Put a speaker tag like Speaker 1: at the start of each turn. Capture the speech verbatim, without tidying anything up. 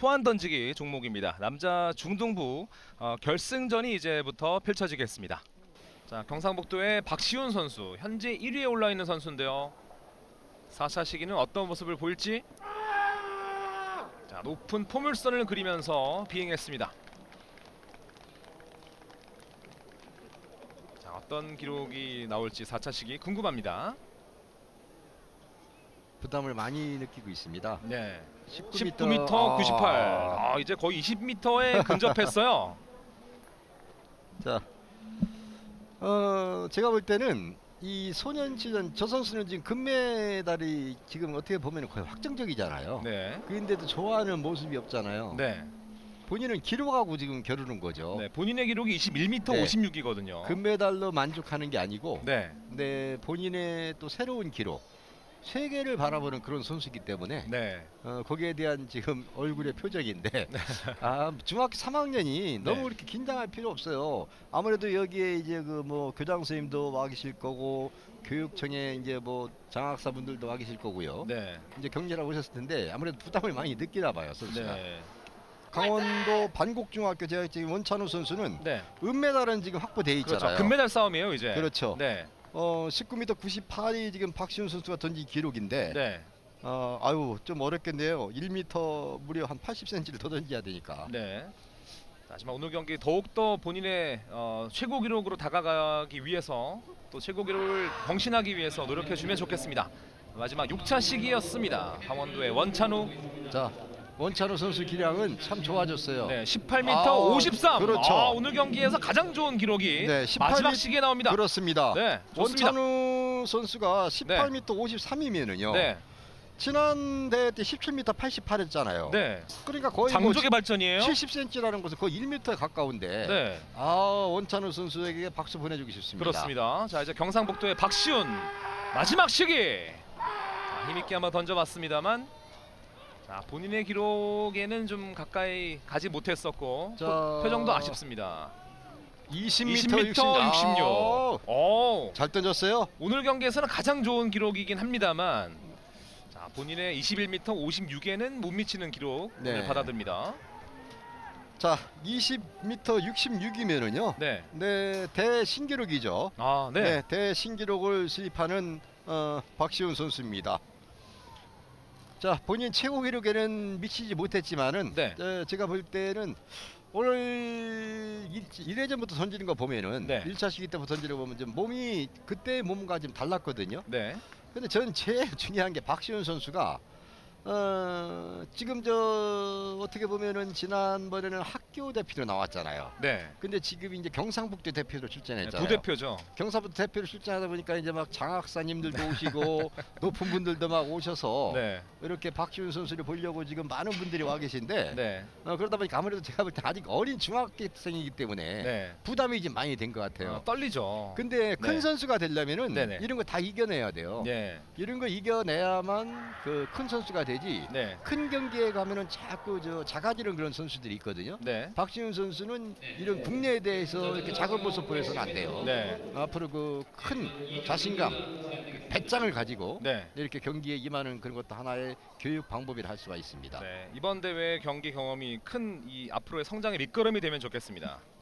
Speaker 1: 포환 던지기 종목입니다. 남자 중등부 어, 결승전이 이제부터 펼쳐지겠습니다. 자, 경상북도의 박시훈 선수 현재 일 위에 올라 있는 선수인데요. 사 차 시기는 어떤 모습을 보일지. 자, 높은 포물선을 그리면서 비행했습니다. 자, 어떤 기록이 나올지 사 차 시기 궁금합니다.
Speaker 2: 부담을 많이 느끼고 있습니다.
Speaker 1: 네,
Speaker 2: 십구 미터,
Speaker 1: 십구 미터 구십팔.
Speaker 2: 아.
Speaker 1: 아, 이제 거의 이십 미터에 근접했어요.
Speaker 2: 자, 어, 제가 볼 때는 이 소년시전 저 선수는 지금 금메달이 지금 어떻게 보면 거의 확정적이잖아요.
Speaker 1: 네,
Speaker 2: 그런데도 좋아하는 모습이 없잖아요.
Speaker 1: 네,
Speaker 2: 본인은 기록하고 지금 겨루는 거죠.
Speaker 1: 네. 본인의 기록이 이십일 미터
Speaker 2: 네.
Speaker 1: 오십육이거든요.
Speaker 2: 금메달로 만족하는 게 아니고,
Speaker 1: 네,
Speaker 2: 네, 본인의 또 새로운 기록, 세계를 바라보는 그런 선수이기 때문에
Speaker 1: 네,
Speaker 2: 어, 거기에 대한 지금 얼굴의 표정인데 아, 중학교 삼 학년이 너무
Speaker 1: 네.
Speaker 2: 그렇게 긴장할 필요 없어요. 아무래도 여기에 이제 그 뭐 교장 선생님도 와 계실 거고 교육청에 이제 뭐 장학사분들도 와 계실 거고요.
Speaker 1: 네,
Speaker 2: 이제 경기를 오셨을 텐데 아무래도 부담을 많이 느끼나 봐요, 선수가.
Speaker 1: 네,
Speaker 2: 강원도 반곡중학교 제작진 원찬우 선수는
Speaker 1: 네.
Speaker 2: 은메달은 지금 확보돼 있잖아요.
Speaker 1: 그렇죠. 금메달 싸움이에요 이제.
Speaker 2: 그렇죠.
Speaker 1: 네,
Speaker 2: 어, 십구 미터 구십팔이 지금 박시훈 선수가 던진 기록인데
Speaker 1: 네,
Speaker 2: 어, 아유 좀 어렵겠네요. 일 미터 무려 한 팔십 센티미터를 더 던져야 되니까.
Speaker 1: 네. 하지만 오늘 경기 더욱 더 본인의 어, 최고 기록으로 다가가기 위해서 또 최고 기록을 경신하기 위해서 노력해 주면 좋겠습니다. 마지막 육 차 시기였습니다. 강원도의 원찬우.
Speaker 2: 자, 원찬우 선수 기량은 참 좋아졌어요.
Speaker 1: 네, 십팔 미터
Speaker 2: 아,
Speaker 1: 오십삼.
Speaker 2: 그렇죠.
Speaker 1: 아, 오늘 경기에서 가장 좋은 기록이
Speaker 2: 네, 십팔
Speaker 1: 마지막
Speaker 2: 미-
Speaker 1: 시기에 나옵니다.
Speaker 2: 그렇습니다.
Speaker 1: 네, 좋습니다.
Speaker 2: 원찬우 선수가 십팔 미터 오십삼이면은요.
Speaker 1: 네,
Speaker 2: 지난 대회 때 십칠 미터 팔십팔 했잖아요.
Speaker 1: 네.
Speaker 2: 그러니까 거의
Speaker 1: 장족의 발전이에요.
Speaker 2: 뭐 칠십 센티미터라는 것은 거의 일 미터에 가까운데.
Speaker 1: 네,
Speaker 2: 아, 원찬우 선수에게 박수 보내주기 싶습니다.
Speaker 1: 그렇습니다. 자, 이제 경상북도의 박시훈 마지막 시기. 자, 힘있게 한번 던져봤습니다만, 자, 본인의 기록에는 좀 가까이 가지 못했었고
Speaker 2: 자,
Speaker 1: 표- 표정도 아쉽습니다.
Speaker 2: 이십
Speaker 1: 이십
Speaker 2: 미터
Speaker 1: 미터 육십육.
Speaker 2: 아,
Speaker 1: 오,
Speaker 2: 잘 던졌어요.
Speaker 1: 오늘 경기에서는 가장 좋은 기록이긴 합니다만, 자, 본인의 이십일 미터 오십육에는 못 미치는 기록을
Speaker 2: 네.
Speaker 1: 받아듭니다.
Speaker 2: 자, 이십 미터 육십육이면은요.
Speaker 1: 네,
Speaker 2: 네, 대신기록이죠.
Speaker 1: 아, 네,
Speaker 2: 네, 대신기록을 수립하는 어, 박시훈 선수입니다. 자, 본인 최고 기록에는 미치지 못했지만은
Speaker 1: 네.
Speaker 2: 어, 제가 볼 때는 오늘 일 회전부터 던지는 거 보면은
Speaker 1: 네.
Speaker 2: 일 차 시기 때부터 던지는 거 보면 좀 몸이 그때 몸과 좀 달랐거든요.
Speaker 1: 네,
Speaker 2: 근데 저는 제일 중요한 게 박시훈 선수가 어, 지금 저 어떻게 보면은 지난번에는 학교 대표로 나왔잖아요.
Speaker 1: 네.
Speaker 2: 근데 지금 이제 경상북도 대표로 출전했잖아요.
Speaker 1: 부대표죠.
Speaker 2: 경상북도 대표로 출전하다 보니까 이제 막 장학사님들도 오시고 높은 분들도 막 오셔서
Speaker 1: 네,
Speaker 2: 이렇게 박시훈 선수를 보려고 지금 많은 분들이 와 계신데
Speaker 1: 네,
Speaker 2: 어, 그러다 보니까 아무래도 제가 볼 때 아직 어린 중학생이기 때문에
Speaker 1: 네.
Speaker 2: 부담이 좀 많이 된 것 같아요.
Speaker 1: 어, 떨리죠.
Speaker 2: 근데 큰
Speaker 1: 네.
Speaker 2: 선수가 되려면은
Speaker 1: 네네.
Speaker 2: 이런 거 다 이겨내야 돼요.
Speaker 1: 네,
Speaker 2: 이런 거 이겨내야만 그 큰 선수가 되지.
Speaker 1: 네,
Speaker 2: 큰 경기에 가면은 자꾸 저 작아지는 그런 선수들이 있거든요.
Speaker 1: 네,
Speaker 2: 박시훈 선수는 이런 국내에 대해서 이렇게 작은 모습 보여서는 안 돼요.
Speaker 1: 네,
Speaker 2: 앞으로 그 큰 자신감, 배짱을 가지고
Speaker 1: 네.
Speaker 2: 이렇게 경기에 임하는 그런 것도 하나의 교육 방법이라 할 수가 있습니다.
Speaker 1: 네, 이번 대회 경기 경험이 큰 이 앞으로의 성장의 밑거름이 되면 좋겠습니다.